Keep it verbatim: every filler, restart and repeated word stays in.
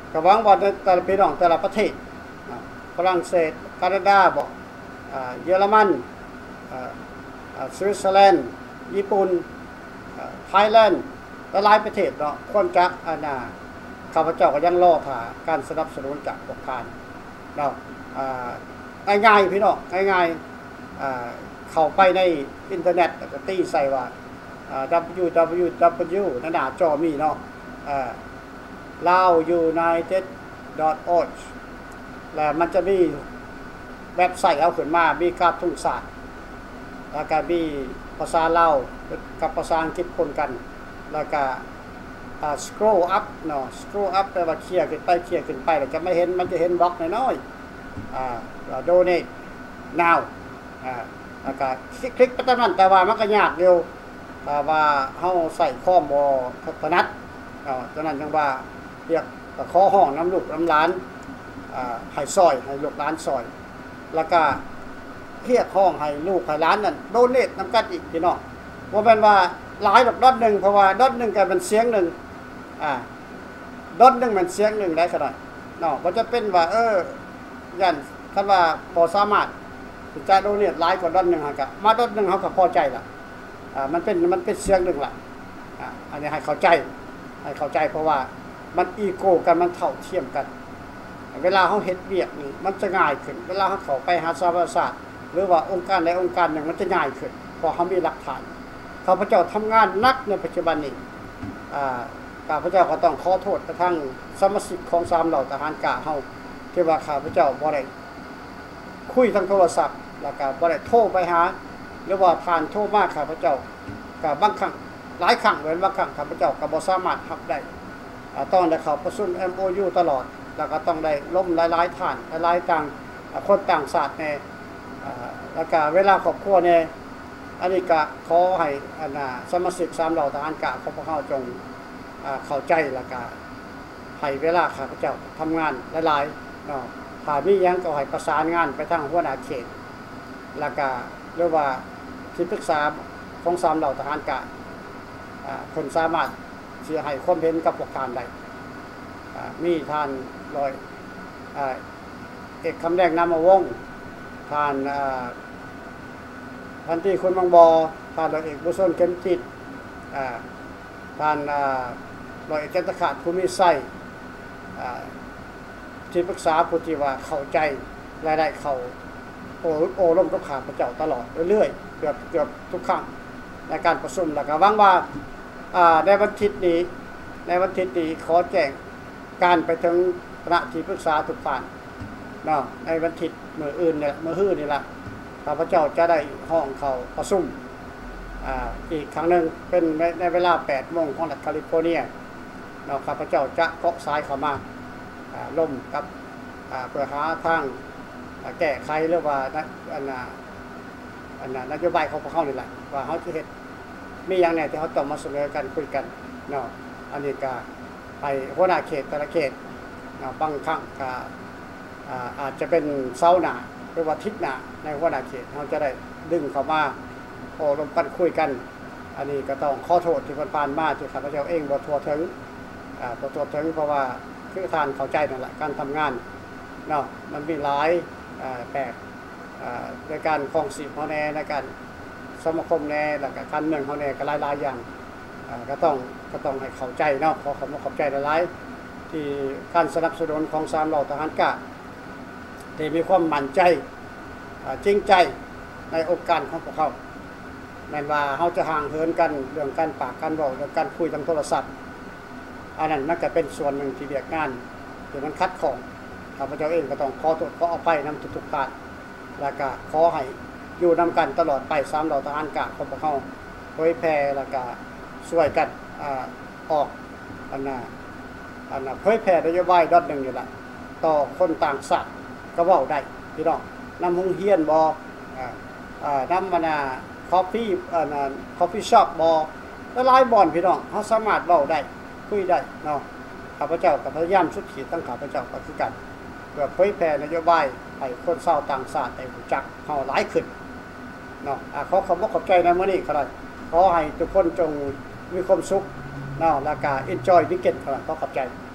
กับวังบอลแต่ละพี่น้องแต่ละประเทศฝรั่งเศสแคนาดาบอกเยอรมันสวิตเซอร์แลนด์ญี่ปุ่นไทยแลนด์และหลายประเทศเนาะคนจักอาณาข้าพเจ้าก็ยังรอถ่าการสนับสนุนจากพวกท่านเนาะง่ายๆพี่น้องง่ายๆเข้าไปในอินเทอร์เน็ตก็ตีใส่ว่า ดับเบิลยู ดับเบิลยู ดับเบิลยู นั่นหน้าจอมีเนาะ ลาว ยูไนเต็ด ดอท ออร์ก แล้วมันจะมีเว็บไซต์เอาขึ้นมามีการทุ่งศาสตร์แล้วก็มีภาษาลาวกับภาษาอังกฤษปนกันแล้วก็scroll up เนาะ scroll up แปลว่าเคลียร์ขึ้นไปเคลียร์ขึ้นไปแล้วจะไม่เห็นมันจะเห็นบล็อกน้อยๆอ่า donate now อ่าแล้วก็คลิกไปตามนั้นแต่ว่ามันก็ยากเดียวแต่ว่าเฮาใส่ข้อมบ่ถนัดเนาะฉะนั้นจังว่าเรียกก็ขอห้องน้ำลูกน้ำหลานอ่าให้ซอยให้ลูกหลานซอยแล้วก็เรียกห้องให้ลูกให้หลานนั่นโดเนทนำกันอีกพี่น้องบ่แม่นว่าหลายดอกดอทนึงเพราะว่าดอทนึงก็เป็นเสียงนึงอ่าดอทนึงมันเสียงนึงได้ขนาดเนาะบ่จะเป็นว่าเออยันคันว่าพอสามารถสิจ่ายโดเนทหลายกว่าดอทนึงหั่นก็มาดอทนึงเฮาก็พอใจล่ะอ่ามันเป็นมันเป็นเสียงนึงล่ะอ่าอันนี้ให้เข้าใจให้เข้าใจเพราะว่ามันอีโก้กันมันเท่าเทียมกันเวลาเฮาเฮ็ดเวียกนี่มันจะง่ายขึ้นเวลาเฮาเข้าไปหาสารศาสตร์หรือว่าองค์การใดองค์การหนึ่งมันจะง่ายขึ้นเพราะเฮามีหลักฐานข้าพเจ้าทำงานนักในปัจจุบันนี้อ่าข้าพเจ้าก็ต้องขอโทษกระทั่งสมาชิกของสามเหล่าทหารกะเฮาที่ว่าข้าพเจ้าบ่ได้คุยทางโทรศัพท์แล้วก็บ่ได้โทรไปหาหรือว่าผ่านโทรมาข้าพเจ้าก็บางครั้งหลายครั้งเหมือนบางครั้งข้าพเจ้าก็บ่สามารถรับได้ต้องได้เข้าประชุม เอ็ม โอ ยู ตลอดแล้วก็ต้องได้ล้มหลายๆท่านหลายๆต่างคนต่างชาติแน่แล้วก็เวลาครอบครัวเนี่ยอันนี้ก็ขอให้อันน่ะสมาชิกสามเหล่าทหารกะของพวกเขาจงเข้าใจแล้วก็ให้เวลาข้าพเจ้าทำงานหลายๆเนาะถ้ามีหยังก็ให้ประสานงานไปทางหัวหน้าเขตแล้วก็เรียกว่าที่ปรึกษาของสามเหล่าทหารกะคนสามารถที่ให้ความเห็นกับพวกท่านได้มีท่านร้อยเอกคำแดงนามวงศ์ท่านพันที่คุณบางบอท่านร้อยเอกบุษนเข็มจิตท่านร้อยเอกจันทขาดภูมิไส้ที่ปรึกษาผู้ที่ว่าเข้าใจรายได้เขาโอ้โอ้ร่มกับข้าพเจ้าตลอดเรื่อยๆเกือบเกือบทุกครั้งในการประชุมแล้วก็หวังว่าในวันอาทิตย์นี้ในวันอาทิตย์นี้ขอแจ้งการไปถึงคณะที่ปรึกษาทุกฝ่ายเนาะในวันอาทิตย์มื้ออื่นเนี่ยมื้อฮื้อนี่ล่ะข้าพเจ้าจะได้ห้องเขาประชุมอ่าอีกครั้งนึงเป็นในเวลา แปดโมงของรัฐแคลิฟอร์เนียเนาะข้าพเจ้าจะเกาะสายเข้ามาอ่าล่มกับอ่าเพื่อหาทางแก้ไขหรือว่าอันน่ะอันน่ะนโยบายของพวกเขานี่แหละว่าเฮาสิเฮ็ดมีอย่างไหนที่เขาต้องมาเสนอกันคุยกันเนาะอันนี้ก็ไปหัวหน้าเขตแต่ละเขตเนาะบางครั้งก็อาจจะเป็นเสาหน้าหรือว่าทิศหน้าในหัวหน้าเขตเขาจะได้ดึงเข้ามาโอ้ลงกันคุยกันอันนี้ก็ต้องขอโทษที่ผ่านมาที่ข้าพเจ้าเองบ่ทั่วถึงอ่าบ่ทั่วถึงเพราะว่าคือท่านเข้าใจนั่นแหละการทำงานเนาะมันมีหลายอ่าแปลกอ่าในการครองชีพเฮาแน่ในการสมาคมแน่แล้วก็การเมืองเฮาแน่ก็หลายๆอย่างอ่าก็ต้องก็ต้องให้เข้าใจเนาะขอขอบคุณขอบใจหลายๆที่การสนับสนุนของสามเหล่าทหารกะที่มีความมั่นใจจริงใจในองค์การของพวกเขาแม้ว่าเฮาจะห่างเหินกันเรื่องการปากกันเว้าเรื่องการคุยทางโทรศัพท์อันนั้นมันก็เป็นส่วนหนึ่งที่เรียกงานที่มันคัดของข้าพเจ้าเองก็ต้องขอโทษขออภัยนำทุกๆท่านแล้วก็ขอให้อยู่นำกันตลอดไปสามเหล่าทหารกะของพวกเขาเผยแพร่แล้วก็ช่วยกันอ่าออกอันน่ะอันน่ะเผยแพร่นโยบายดอทหนึ่งนี่ล่ะต่อคนต่างชาติก็เว้าได้พี่น้องนำโรงเรียนบ่อ่าอ่านำมันน่ะคอฟฟี่อันน่ะคอฟฟี่ช็อปบ่หลายบ่อนพี่น้องเฮาสามารถเว้าได้คุยได้เนาะข้าพเจ้าก็พยายามสุดขีดทั้งข้าพเจ้าก็คือกันเพื่อเผยแพร่นโยบายให้คนชาวต่างชาติได้รู้จักเฮาหลายขึ้นเนาะอ่าขอขอบคุณขอบใจในมื้อนี้ก็ได้ขอให้ทุกคนจงมีความสุขเนาะแล้วก็ enjoy weekend ครับขอขอบใจ